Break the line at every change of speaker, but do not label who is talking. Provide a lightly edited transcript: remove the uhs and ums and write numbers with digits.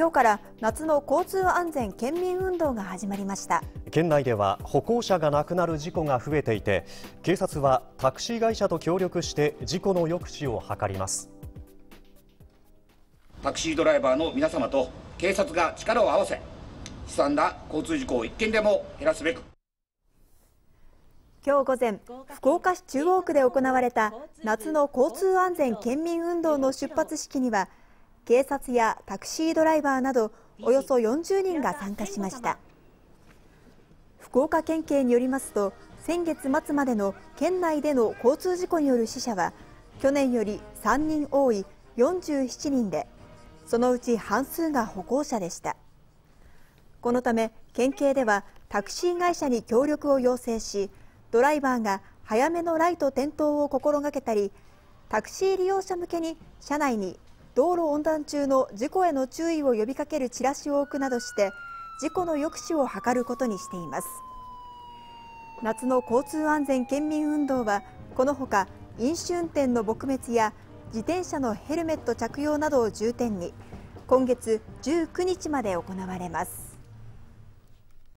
今日から夏の交通安全県民運動が始まりました。
県内では歩行者が亡くなる事故が増えていて、警察はタクシー会社と協力して事故の抑止を図ります。
タクシードライバーの皆様と警察が力を合わせ、悲惨な交通事故を一件でも減らすべく。
今日午前、福岡市中央区で行われた夏の交通安全県民運動の出発式には、警察やタクシードライバーなどおよそ40人が参加しました。福岡県警によりますと、先月末までの県内での交通事故による死者は去年より3人多い47人で、そのうち半数が歩行者でした。このため県警ではタクシー会社に協力を要請し、ドライバーが早めのライト点灯を心がけたり、タクシー利用者向けに車内に道路横断中の事故への注意を呼びかけるチラシを置くなどして事故の抑止を図ることにしています。夏の交通安全県民運動はこのほか、飲酒運転の撲滅や自転車のヘルメット着用などを重点に今月19日まで行われます。